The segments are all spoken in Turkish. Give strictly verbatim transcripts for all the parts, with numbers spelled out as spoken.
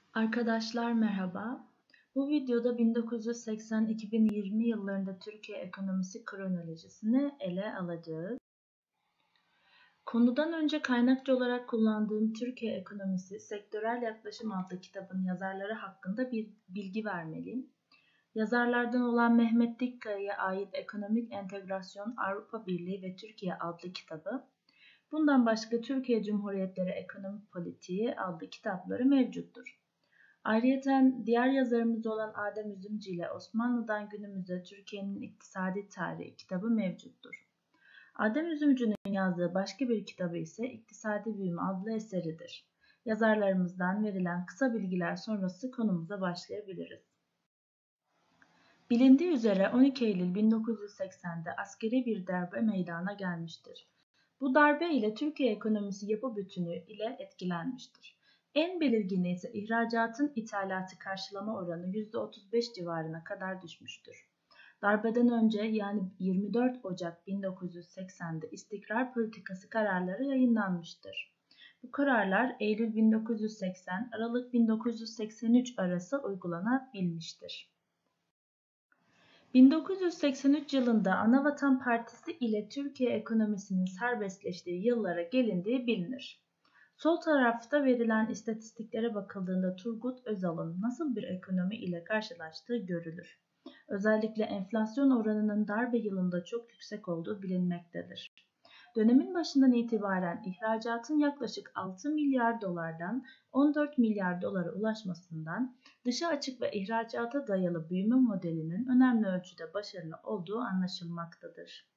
Arkadaşlar merhaba. Bu videoda bin dokuz yüz seksen - iki bin yirmi yıllarında Türkiye ekonomisi kronolojisini ele alacağız. Konudan önce kaynakça olarak kullandığım Türkiye Ekonomisi Sektörel Yaklaşım adlı kitabın yazarları hakkında bir bilgi vermeliyim. Yazarlardan olan Mehmet Dikkaya'ya ait Ekonomik Entegrasyon, Avrupa Birliği ve Türkiye adlı kitabı, bundan başka Türkiye Cumhuriyetleri Ekonomik Politiği adlı kitapları mevcuttur. Ayrıyeten diğer yazarımız olan Adem Üzümcü ile Osmanlı'dan Günümüze Türkiye'nin İktisadi Tarihi kitabı mevcuttur. Adem Üzümcü'nün yazdığı başka bir kitabı ise İktisadi Büyüme adlı eseridir. Yazarlarımızdan verilen kısa bilgiler sonrası konumuza başlayabiliriz. Bilindiği üzere on iki Eylül bin dokuz yüz seksende askeri bir darbe meydana gelmiştir. Bu darbe ile Türkiye ekonomisi yapı bütünü ile etkilenmiştir. En belirgini ise ihracatın ithalatı karşılama oranı yüzde otuz beş civarına kadar düşmüştür. Darbeden önce yani yirmi dört Ocak bin dokuz yüz seksende istikrar politikası kararları yayınlanmıştır. Bu kararlar Eylül bin dokuz yüz seksen - Aralık bin dokuz yüz seksen üç arası uygulanabilmiştir. bin dokuz yüz seksen üç yılında Anavatan Partisi ile Türkiye ekonomisinin serbestleştiği yıllara gelindiği bilinir. Sol tarafta verilen istatistiklere bakıldığında Turgut Özal'ın nasıl bir ekonomi ile karşılaştığı görülür. Özellikle enflasyon oranının darbe yılında çok yüksek olduğu bilinmektedir. Dönemin başından itibaren ihracatın yaklaşık altı milyar dolardan on dört milyar dolara ulaşmasından dışa açık ve ihracata dayalı büyüme modelinin önemli ölçüde başarılı olduğu anlaşılmaktadır.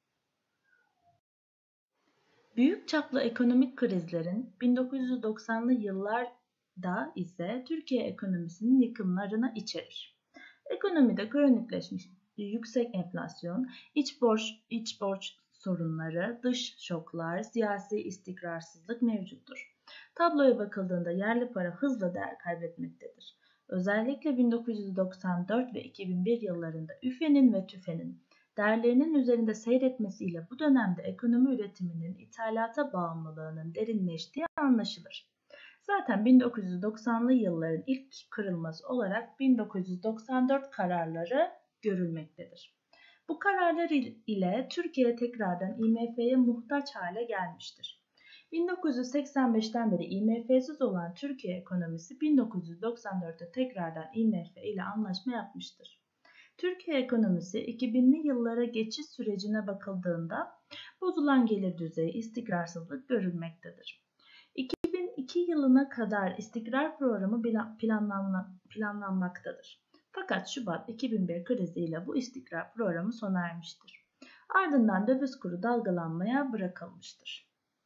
Büyük çaplı ekonomik krizlerin bin dokuz yüz doksanlı yıllarda ise Türkiye ekonomisinin yıkımlarını içerir. Ekonomide kronikleşmiş yüksek enflasyon, iç borç, iç borç sorunları, dış şoklar, siyasi istikrarsızlık mevcuttur. Tabloya bakıldığında yerli para hızla değer kaybetmektedir. Özellikle bin dokuz yüz doksan dört ve iki bin bir yıllarında üfenin ve tüfenin değerlerinin üzerinde seyretmesiyle bu dönemde ekonomi üretiminin ithalata bağımlılığının derinleştiği anlaşılır. Zaten bin dokuz yüz doksanlı yılların ilk kırılması olarak bin dokuz yüz doksan dört kararları görülmektedir. Bu kararlar ile Türkiye tekrardan I M F'ye muhtaç hale gelmiştir. bin dokuz yüz seksen beşten beri I M F'siz olan Türkiye ekonomisi bin dokuz yüz doksan dörtte tekrardan I M F ile anlaşma yapmıştır. Türkiye ekonomisi iki binli yıllara geçiş sürecine bakıldığında bozulan gelir düzeyi, istikrarsızlık görülmektedir. iki bin iki yılına kadar istikrar programı planlanmaktadır. Fakat Şubat iki bin bir kriziyle bu istikrar programı sona ermiştir. Ardından döviz kuru dalgalanmaya bırakılmıştır.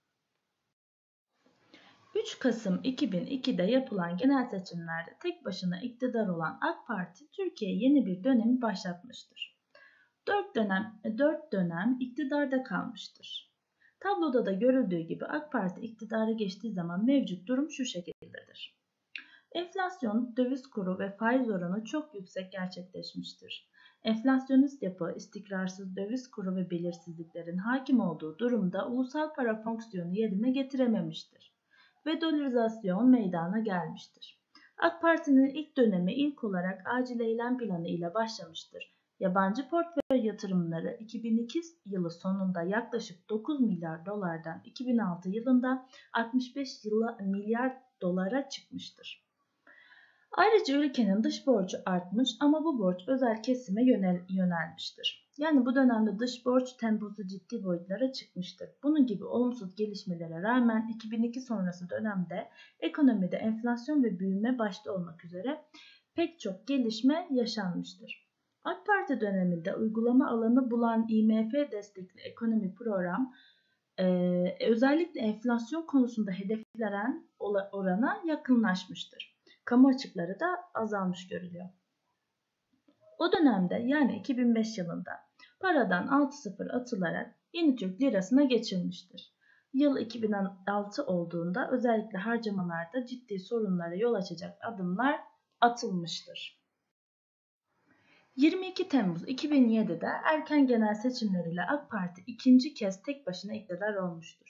üç Kasım iki bin ikide yapılan genel seçimlerde tek başına iktidar olan AK Parti Türkiye'ye yeni bir dönemi başlatmıştır. dört dönem, dört dönem iktidarda kalmıştır. Tabloda da görüldüğü gibi AK Parti iktidara geçtiği zaman mevcut durum şu şekildedir. Enflasyon, döviz kuru ve faiz oranı çok yüksek gerçekleşmiştir. Enflasyonist yapı, istikrarsız döviz kuru ve belirsizliklerin hakim olduğu durumda ulusal para fonksiyonu yerine getirememiştir ve dolarizasyon meydana gelmiştir. AK Parti'nin ilk dönemi ilk olarak acil eylem planı ile başlamıştır. Yabancı portföy yatırımları iki bin iki yılı sonunda yaklaşık dokuz milyar dolardan iki bin altı yılında altmış beş milyar dolara çıkmıştır. Ayrıca ülkenin dış borcu artmış ama bu borç özel kesime yönel, yönelmiştir. Yani bu dönemde dış borç temposu ciddi boyutlara çıkmıştır. Bunun gibi olumsuz gelişmelere rağmen iki bin iki sonrası dönemde ekonomide enflasyon ve büyüme başta olmak üzere pek çok gelişme yaşanmıştır. AK Parti döneminde uygulama alanı bulan I M F destekli ekonomi program e, özellikle enflasyon konusunda hedeflenen orana yakınlaşmıştır. Kamu açıkları da azalmış görülüyor. O dönemde yani iki bin beş yılında paradan altı sıfır atılarak yeni Türk lirasına geçilmiştir. Yıl iki bin altı olduğunda özellikle harcamalarda ciddi sorunlara yol açacak adımlar atılmıştır. yirmi iki Temmuz iki bin yedide erken genel seçimler ile AK Parti ikinci kez tek başına iktidar olmuştur.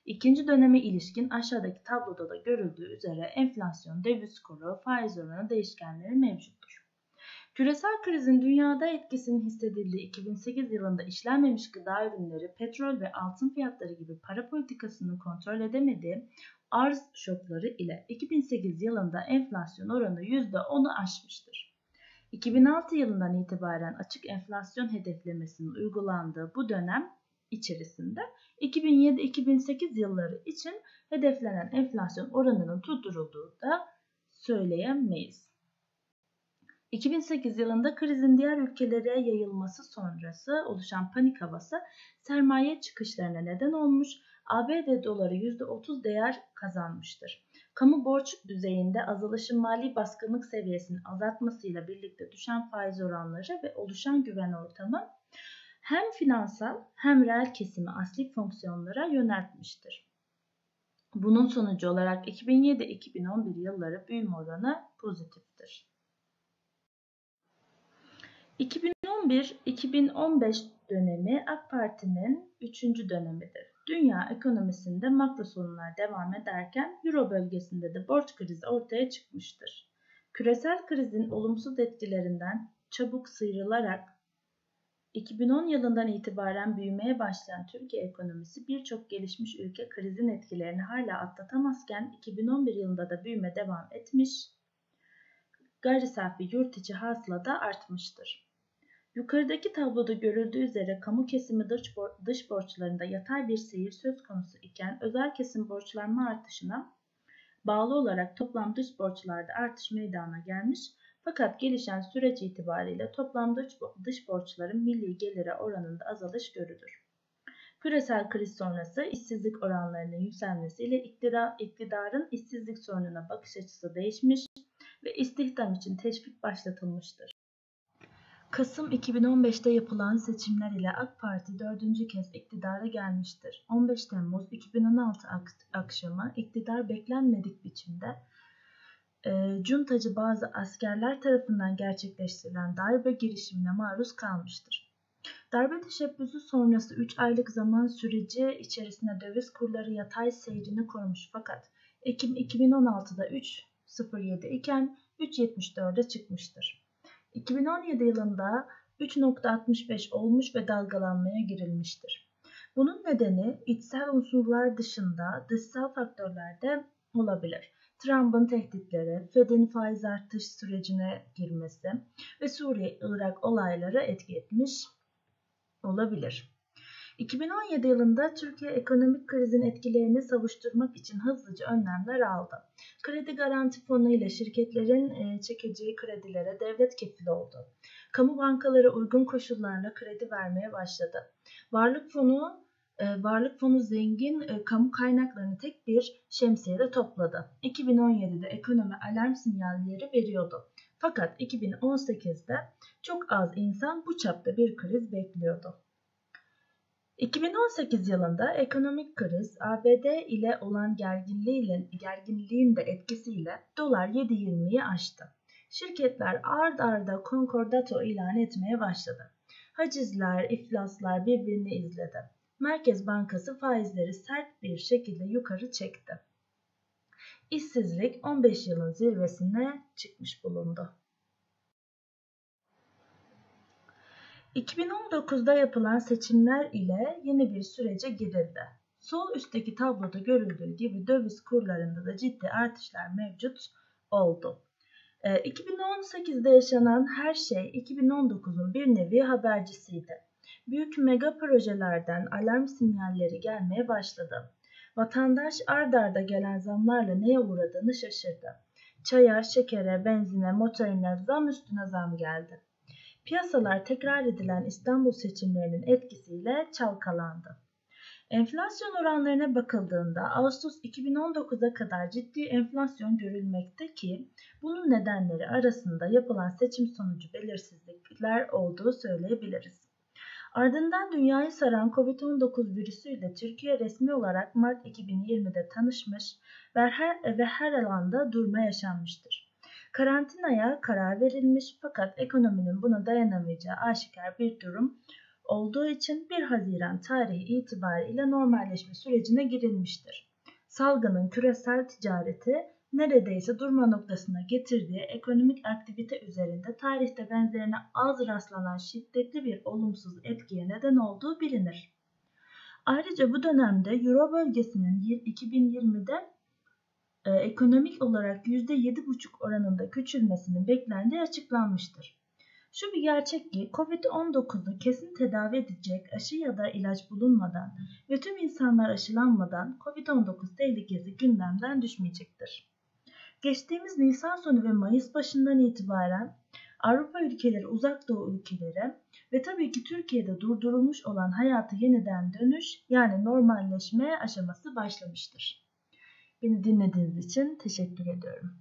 İkinci döneme ilişkin aşağıdaki tabloda da görüldüğü üzere enflasyon, döviz kuru, faiz oranı değişkenleri mevcuttur. Küresel krizin dünyada etkisinin hissedildiği iki bin sekiz yılında işlenmemiş gıda ürünleri, petrol ve altın fiyatları gibi para politikasının kontrol edemediği arz şokları ile iki bin sekiz yılında enflasyon oranı yüzde onu aşmıştır. iki bin altı yılından itibaren açık enflasyon hedeflemesinin uygulandığı bu dönem içerisinde iki bin yedi iki bin sekiz yılları için hedeflenen enflasyon oranının tutturulduğu da söyleyemeyiz. iki bin sekiz yılında krizin diğer ülkelere yayılması sonrası oluşan panik havası sermaye çıkışlarına neden olmuş, A B D doları yüzde otuz değer kazanmıştır. Kamu borç düzeyinde azalışın mali baskınlık seviyesini azaltmasıyla birlikte düşen faiz oranları ve oluşan güven ortamı hem finansal hem reel kesimi asli fonksiyonlara yöneltmiştir. Bunun sonucu olarak iki bin yedi iki bin on bir yılları büyüme oranı pozitiftir. iki bin on bir iki bin on beş dönemi AK Parti'nin üçüncü dönemidir. Dünya ekonomisinde makro sorunlar devam ederken Euro bölgesinde de borç krizi ortaya çıkmıştır. Küresel krizin olumsuz etkilerinden çabuk sıyrılarak iki bin on yılından itibaren büyümeye başlayan Türkiye ekonomisi birçok gelişmiş ülke krizin etkilerini hala atlatamazken iki bin on bir yılında da büyüme devam etmiş, gayri safi yurt içi hasıla da artmıştır. Yukarıdaki tabloda görüldüğü üzere kamu kesimi dış, bor- dış borçlarında yatay bir seyir söz konusu iken özel kesim borçlanma artışına bağlı olarak toplam dış borçlarda artış meydana gelmiş, fakat gelişen süreç itibariyle toplam dış, dış borçların milli gelire oranında azalış görülür. Küresel kriz sonrası işsizlik oranlarının yükselmesiyle iktidar, iktidarın işsizlik sorununa bakış açısı değişmiş ve istihdam için teşvik başlatılmıştır. Kasım iki bin on beşte yapılan seçimler ile AK Parti dördüncü kez iktidara gelmiştir. on beş Temmuz iki bin on altı ak- akşamı iktidar beklenmedik biçimde e, cuntacı bazı askerler tarafından gerçekleştirilen darbe girişimine maruz kalmıştır. Darbe teşebbüsü sonrası üç aylık zaman süreci içerisinde döviz kurları yatay seyrini korumuş, fakat Ekim iki bin on altıda üç virgül sıfır yedi iken üç virgül yetmiş dörde çıkmıştır. iki bin on yedi yılında üç virgül altmış beş olmuş ve dalgalanmaya girilmiştir. Bunun nedeni içsel unsurlar dışında dışsal faktörler de olabilir. Trump'ın tehditleri, Fed'in faiz artış sürecine girmesi ve Suriye-Irak olayları etki etmiş olabilir. iki bin on yedi yılında Türkiye ekonomik krizin etkilerini savuşturmak için hızlıca önlemler aldı. Kredi Garanti Fonu ile şirketlerin çekeceği kredilere devlet kefil oldu. Kamu bankaları uygun koşullarla kredi vermeye başladı. Varlık Fonu Varlık Fonu zengin kamu kaynaklarını tek bir şemsiyede topladı. iki bin on yedide ekonomi alarm sinyalleri veriyordu. Fakat iki bin on sekizde çok az insan bu çapta bir kriz bekliyordu. iki bin on sekiz yılında ekonomik kriz A B D ile olan gerginliğin, gerginliğin de etkisiyle dolar yedi virgül yirmiyi aştı. Şirketler ard arda konkordato ilan etmeye başladı. Hacizler, iflaslar birbirini izledi. Merkez Bankası faizleri sert bir şekilde yukarı çekti. İşsizlik on beş yılın zirvesine çıkmış bulundu. iki bin on dokuzda yapılan seçimler ile yeni bir sürece girildi. Sol üstteki tabloda görüldüğü gibi döviz kurlarında da ciddi artışlar mevcut oldu. E, iki bin on sekizde yaşanan her şey iki bin on dokuzun bir nevi habercisiydi. Büyük mega projelerden alarm sinyalleri gelmeye başladı. Vatandaş ard arda gelen zamlarla neye uğradığını şaşırdı. Çaya, şekere, benzine, motorine zam üstüne zam geldi. Piyasalar tekrar edilen İstanbul seçimlerinin etkisiyle çalkalandı. Enflasyon oranlarına bakıldığında Ağustos iki bin on dokuza kadar ciddi enflasyon görülmekte ki bunun nedenleri arasında yapılan seçim sonucu belirsizlikler olduğu söyleyebiliriz. Ardından dünyayı saran kovid on dokuz virüsüyle Türkiye resmi olarak Mart iki bin yirmide tanışmış ve her, ve her alanda durma yaşanmıştır. Karantinaya karar verilmiş, fakat ekonominin buna dayanamayacağı aşikar bir durum olduğu için bir Haziran tarihi itibariyle normalleşme sürecine girilmiştir. Salgının küresel ticareti neredeyse durma noktasına getirdiği ekonomik aktivite üzerinde tarihte benzerine az rastlanan şiddetli bir olumsuz etkiye neden olduğu bilinir. Ayrıca bu dönemde Euro bölgesinin iki bin yirmide e, ekonomik olarak yüzde yedi buçuk oranında küçülmesinin beklendiği açıklanmıştır. Şu bir gerçek ki kovid on dokuzu kesin tedavi edecek aşı ya da ilaç bulunmadan ve tüm insanlar aşılanmadan kovid on dokuz tehlikesi gündemden düşmeyecektir. Geçtiğimiz Nisan sonu ve Mayıs başından itibaren Avrupa ülkeleri, Uzak Doğu ülkeleri ve tabii ki Türkiye'de durdurulmuş olan hayatı yeniden dönüş yani normalleşme aşaması başlamıştır. Beni dinlediğiniz için teşekkür ediyorum.